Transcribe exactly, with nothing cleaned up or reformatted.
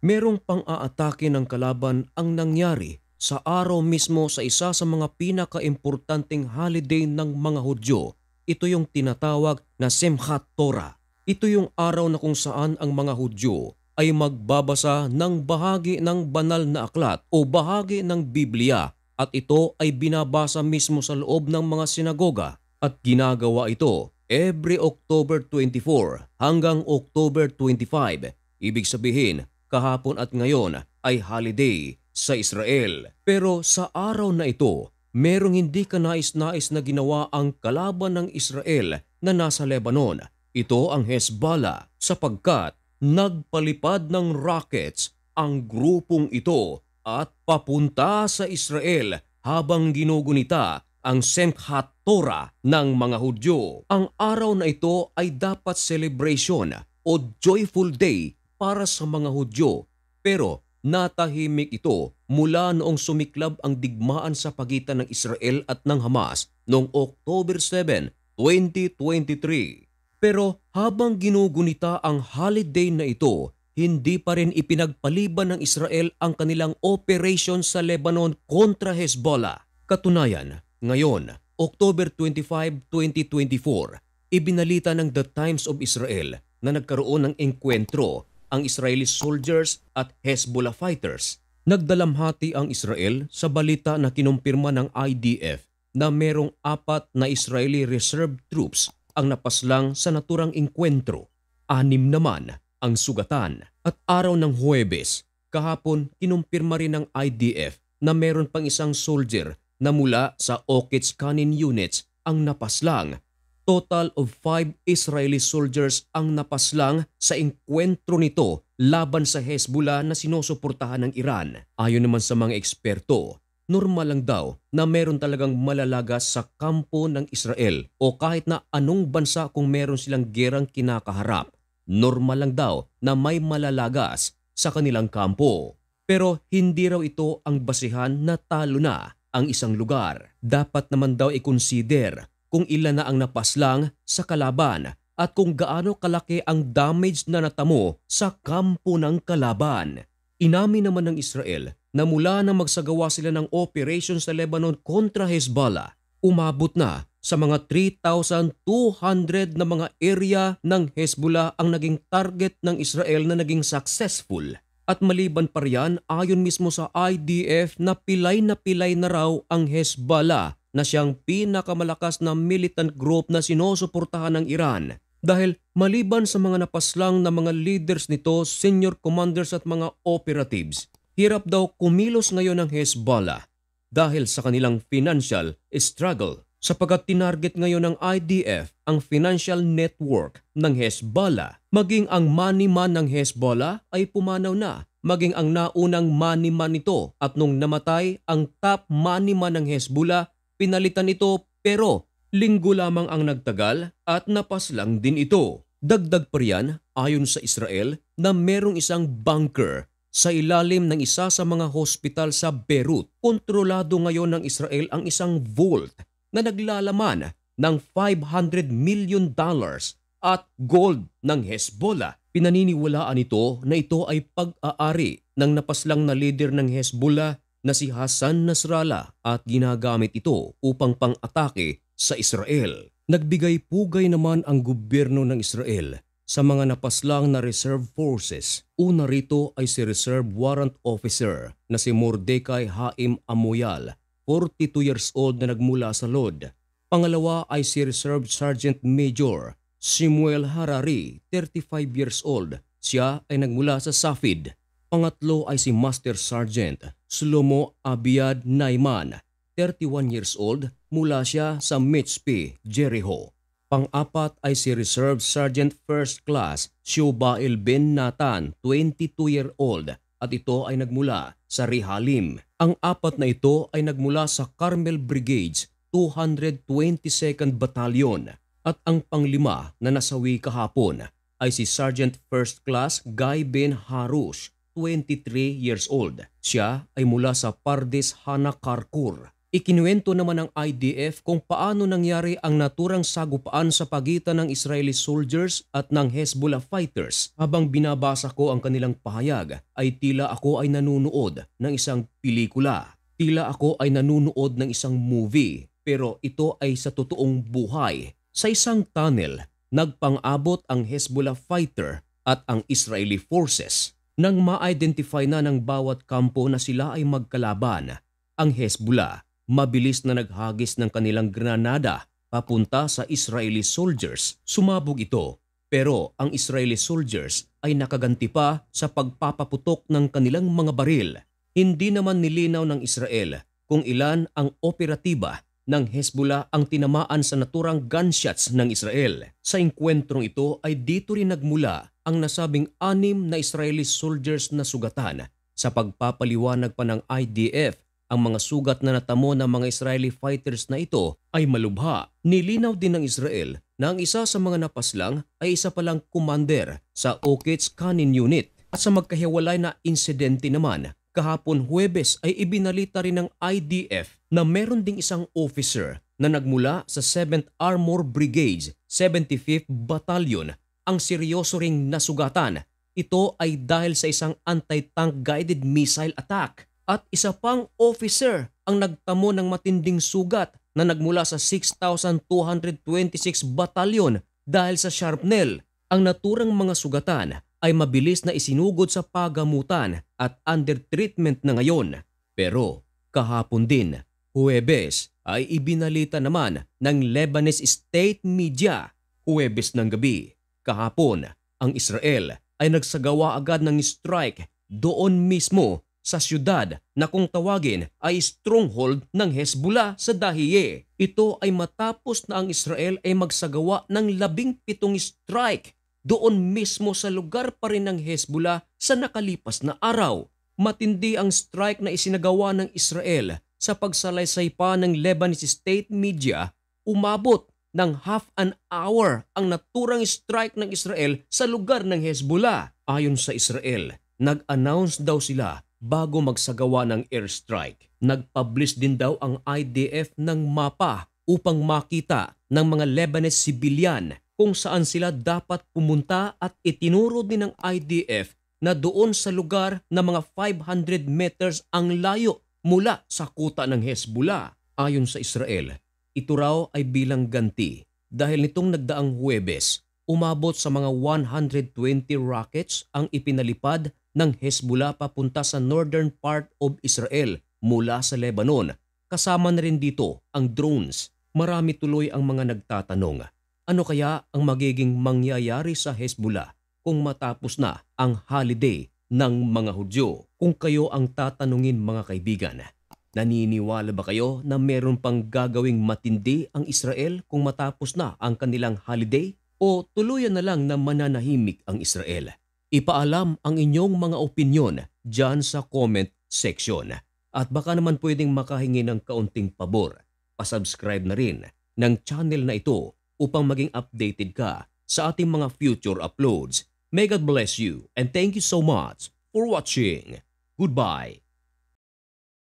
Merong pang-aatake ng kalaban ang nangyari sa araw mismo sa isa sa mga pinakaimportanteng holiday ng mga Hudyo. Ito yung tinatawag na Simchat Torah. Ito yung araw na kung saan ang mga Hudyo ay magbabasa ng bahagi ng banal na aklat o bahagi ng Biblia at ito ay binabasa mismo sa loob ng mga sinagoga at ginagawa ito every October twenty-four hanggang October twenty-five. Ibig sabihin, kahapon at ngayon ay holiday sa Israel. Pero sa araw na ito, merong hindi kanais-nais na ginawa ang kalaban ng Israel na nasa Lebanon. Ito ang Hezbollah sapagkat nagpalipad ng rockets ang grupong ito at papunta sa Israel habang ginugunita ang Simchat Torah ng mga Hudyo. Ang araw na ito ay dapat celebration o joyful day para sa mga Hudyo, pero natahimik ito mula noong sumiklab ang digmaan sa pagitan ng Israel at ng Hamas noong October seven, twenty twenty-three. Pero habang ginugunita ang holiday na ito, hindi pa rin ipinagpaliban ng Israel ang kanilang operation sa Lebanon kontra Hezbollah. Katunayan, ngayon, October twenty-five, twenty twenty-four, ibinalita ng The Times of Israel na nagkaroon ng engkwentro ang Israeli soldiers at Hezbollah fighters. Nagdalamhati ang Israel sa balita na kinumpirma ng I D F na merong apat na Israeli reserve troops ang napaslang sa naturang engkwentro. Anim naman ang sugatan. At araw ng Huwebes, kahapon kinumpirma rin ng I D F na meron pang isang soldier na mula sa Oketz Canine units ang napaslang. Total of five Israeli soldiers ang napaslang sa engkwentro nito laban sa Hezbollah na sinusuportahan ng Iran. Ayon naman sa mga eksperto, normal lang daw na meron talagang malalagas sa kampo ng Israel o kahit na anong bansa kung meron silang gerang kinakaharap. Normal lang daw na may malalagas sa kanilang kampo. Pero hindi raw ito ang basihan na talo na ang isang lugar. Dapat naman daw i-consider kung ilan na ang napaslang sa kalaban at kung gaano kalaki ang damage na natamo sa kampo ng kalaban. Inamin naman ng Israel na mula nang magsagawa sila ng operation sa Lebanon kontra Hezbollah, umabot na sa mga three thousand two hundred na mga area ng Hezbollah ang naging target ng Israel na naging successful. At maliban pa riyan, ayon mismo sa I D F na pilay na pilay na raw ang Hezbollah na siyang pinakamalakas na militant group na sinusuportahan ng Iran. Dahil maliban sa mga napaslang na mga leaders nito, senior commanders at mga operatives, hirap daw kumilos ngayon ng Hezbollah dahil sa kanilang financial struggle. Sapagkat tinarget ngayon ng I D F ang financial network ng Hezbollah. Maging ang money man ng Hezbollah ay pumanaw na. Maging ang naunang money man nito at nung namatay ang top money man ng Hezbollah, pinalitan ito pero linggo lamang ang nagtagal at napaslang din ito. Dagdag pa riyan, ayon sa Israel, na merong isang bunker sa ilalim ng isa sa mga hospital sa Beirut. Kontrolado ngayon ng Israel ang isang vault na naglalaman ng five hundred million dollars at gold ng Hezbollah. Pinaniniwalaan ito na ito ay pag-aari ng napaslang na leader ng Hezbollah na si Hassan Nasrallah at ginagamit ito upang pang-atake sa Israel. Nagbigay pugay naman ang gobyerno ng Israel sa mga napaslang na reserve forces. Una rito ay si Reserve Warrant Officer na si Mordecai Haim Amoyal, forty-two years old na nagmula sa Lod. Pangalawa ay si Reserve Sergeant Major Samuel Harari, thirty-five years old. Siya ay nagmula sa Safid. Pangatlo ay si Master Sergeant Shlomo Abiad Naiman, thirty-one years old. Mula siya sa Mitzpe, Jericho. Pang-apat ay si Reserve Sergeant First Class Shubail Ben Nathan, twenty-two year old. At ito ay nagmula sa Rehalim. Ang apat na ito ay nagmula sa Carmel Brigades, two hundred twenty-second Battalion. At ang panglima na nasawi kahapon ay si Sergeant First Class Guy Ben Harush, twenty-three years old. Siya ay mula sa Pardes Hana Karkur. Ikinuwento naman ng I D F kung paano nangyari ang naturang sagupaan sa pagitan ng Israeli soldiers at ng Hezbollah fighters. Habang binabasa ko ang kanilang pahayag ay tila ako ay nanunood ng isang pelikula. Tila ako ay nanunood ng isang movie, pero ito ay sa totoong buhay. Sa isang tunnel, nagpang-abot ang Hezbollah fighter at ang Israeli forces. Nang ma-identify na ng bawat kampo na sila ay magkalaban, ang Hezbollah mabilis na naghagis ng kanilang granada papunta sa Israeli soldiers. Sumabog ito, pero ang Israeli soldiers ay nakaganti pa sa pagpapaputok ng kanilang mga baril. Hindi naman nilinaw ng Israel kung ilan ang operatiba ng Hezbollah ang tinamaan sa naturang gunshots ng Israel. Sa engkwentrong ito ay dito rin nagmula ang nasabing anim na Israeli soldiers na sugatan. Sa pagpapaliwanag pa ng I D F, ang mga sugat na natamo ng mga Israeli fighters na ito ay malubha. Nilinaw din ng Israel na ang isa sa mga napaslang ay isa palang commander sa Oketz Cannon Unit. At sa magkahiwalay na insidente naman, kahapon Huwebes ay ibinalita rin ng I D F na meron ding isang officer na nagmula sa seventh Armored Brigade, seventy-fifth Battalion ang seryoso ring nasugatan. Ito ay dahil sa isang anti-tank guided missile attack. At isa pang officer ang nagtamo ng matinding sugat na nagmula sa six thousand two hundred twenty-six Battalion dahil sa shrapnel. Ang naturang mga sugatan ay mabilis na isinugod sa pagamutan at under treatment na ngayon. Pero kahapon din, Huwebes, ay ibinalita naman ng Lebanese state media, Huwebes ng gabi. Kahapon, ang Israel ay nagsagawa agad ng strike doon mismo sa syudad na kung tawagin ay stronghold ng Hezbollah sa Dahiye. Ito ay matapos na ang Israel ay magsagawa ng labing pitong strike doon mismo sa lugar pa rin ng Hezbollah sa nakalipas na araw. Matindi ang strike na isinagawa ng Israel sa pagsalaysay pa ng Lebanese state media. Umabot ng half an hour ang naturang strike ng Israel sa lugar ng Hezbollah. Ayon sa Israel, nag-announce daw sila bago magsagawa ng airstrike. Nag-publish din daw ang I D F ng mapa upang makita ng mga Lebanese civilian kung saan sila dapat pumunta at itinuro din ng I D F na doon sa lugar na mga five hundred meters ang layo mula sa kuta ng Hezbollah. Ayon sa Israel, ito raw ay bilang ganti dahil nitong nagdaang Huwebes, umabot sa mga one hundred twenty rockets ang ipinalipad ng Hezbollah papunta sa northern part of Israel mula sa Lebanon. Kasama na rin dito ang drones. Marami tuloy ang mga nagtatanong, ano kaya ang magiging mangyayari sa Hezbollah kung matapos na ang holiday ng mga Hudyo? Kung kayo ang tatanungin mga kaibigan, naniniwala ba kayo na meron pang gagawing matindi ang Israel kung matapos na ang kanilang holiday? O tuluyan na lang na mananahimik ang Israel? Ipaalam ang inyong mga opinyon dyan sa comment section. At baka naman pwedeng makahingi ng kaunting pabor. Pasubscribe na rin ng channel na ito upang maging updated ka sa ating mga future uploads. May God bless you and thank you so much for watching. Goodbye.